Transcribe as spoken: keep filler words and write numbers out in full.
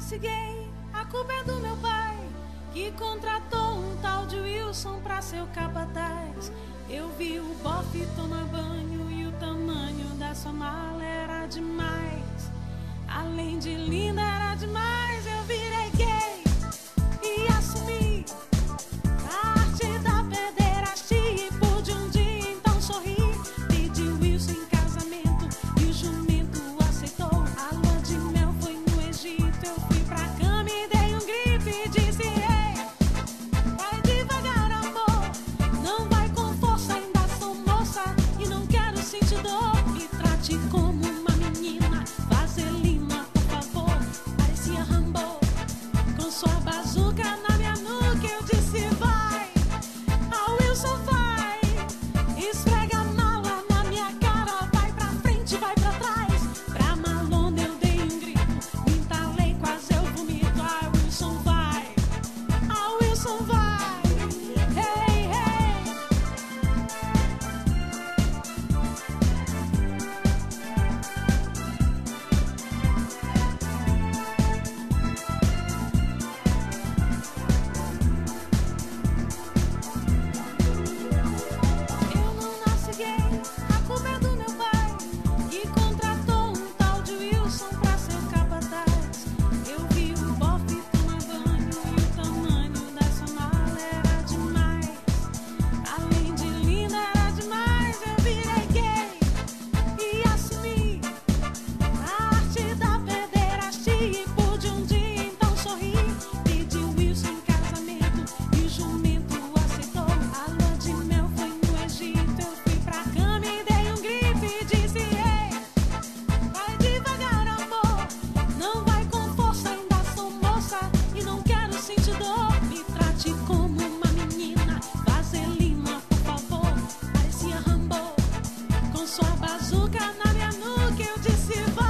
nasci gay, a culpa é do meu pai, que contratou um tal de Wilson pra ser o capataz. Eu vi o bofe tomar banho e o tamanho da sua mala era demais. Além de linda era demais, eu virei gay e assumi a arte da pederastia e pude um dia então sorrir. Pedi Wilson em casamento e o jumento aceitou. A lua de mel foi no Egito, eu fui pra cama e dei um grito e disse: ei, vai devagar amor, não vai com força, ainda sou moça e não quero sentir dor. Me trate como uma menina, vaselina por favor. Parecia Rambo com sua bazuca na minha nuca. Eu disse: vai, a Wilson vai, esfrega a mala na minha cara, vai pra frente, vai pra trás. Pra malona eu dei um grito, me entalei, quase eu vomito. A Wilson vai, a Wilson vai, hey, hey. Eu não nasci gay, a culpa é do meu pai, que contratou um tal de Wilson pra ser o capataz. Eu vi o bofe tomar banho e o tamanho dessa mala era demais. Além de linda era demais, eu virei gay e assumi a arte da pederastia e pude um dia então sorrir. Pedi Wilson em casamento e o jumento aceitou. A lua de mel foi no Egito, eu fui pra cama e dei um grito e disse: ei, vai devagar amor, não vai com força, ainda sou moça e não quero sentir dor. Me trate como uma menina, vaselina por favor. Parecia Rambo com sua bazuca na minha nuca. Eu disse: vai.